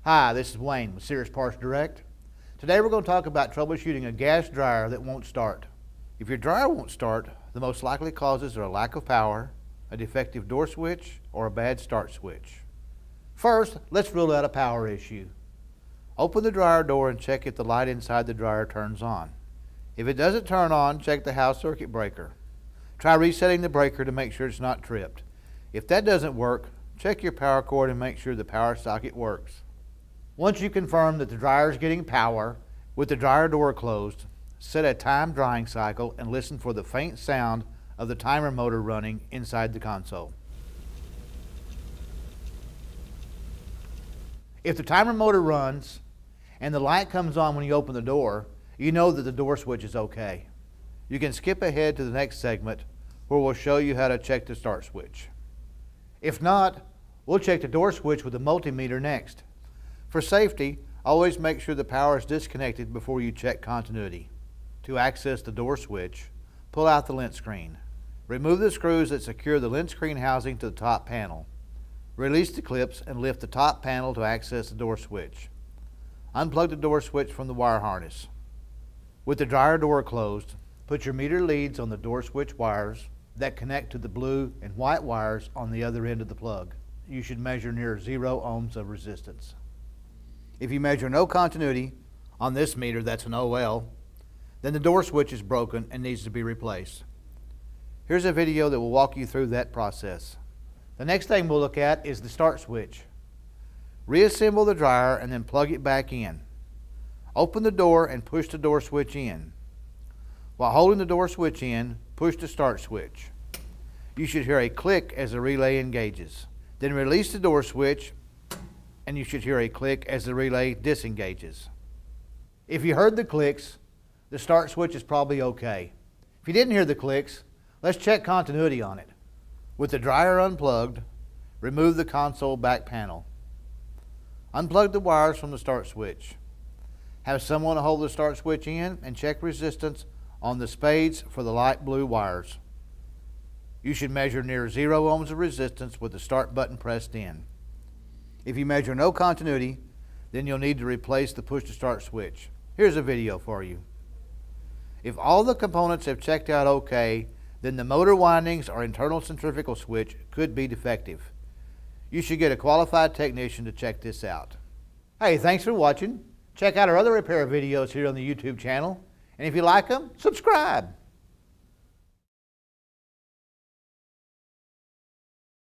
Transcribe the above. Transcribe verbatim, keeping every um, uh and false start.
Hi, this is Wayne with Sears PartsDirect. Today we're going to talk about troubleshooting a gas dryer that won't start. If your dryer won't start, the most likely causes are a lack of power, a defective door switch, or a bad start switch. First, let's rule out a power issue. Open the dryer door and check if the light inside the dryer turns on. If it doesn't turn on, check the house circuit breaker. Try resetting the breaker to make sure it's not tripped. If that doesn't work, check your power cord and make sure the power socket works. Once you confirm that the dryer is getting power, with the dryer door closed, set a time drying cycle and listen for the faint sound of the timer motor running inside the console. If the timer motor runs and the light comes on when you open the door, you know that the door switch is okay. You can skip ahead to the next segment where we'll show you how to check the start switch. If not, we'll check the door switch with the multimeter next. For safety, always make sure the power is disconnected before you check continuity. To access the door switch, pull out the lint screen. Remove the screws that secure the lint screen housing to the top panel. Release the clips and lift the top panel to access the door switch. Unplug the door switch from the wire harness. With the dryer door closed, put your meter leads on the door switch wires that connect to the blue and white wires on the other end of the plug. You should measure near zero ohms of resistance. If you measure no continuity on this meter, that's an O L, then the door switch is broken and needs to be replaced. Here's a video that will walk you through that process. The next thing we'll look at is the start switch. Reassemble the dryer and then plug it back in. Open the door and push the door switch in. While holding the door switch in, push the start switch. You should hear a click as the relay engages. Then release the door switch and you should hear a click as the relay disengages. If you heard the clicks, the start switch is probably okay. If you didn't hear the clicks, let's check continuity on it. With the dryer unplugged, remove the console back panel. Unplug the wires from the start switch. Have someone hold the start switch in and check resistance on the spades for the light blue wires. You should measure near zero ohms of resistance with the start button pressed in. If you measure no continuity, then you'll need to replace the push to start switch. Here's a video for you. If all the components have checked out okay, then the motor windings or internal centrifugal switch could be defective. You should get a qualified technician to check this out. Hey, thanks for watching. Check out our other repair videos here on the YouTube channel. And if you like them, subscribe.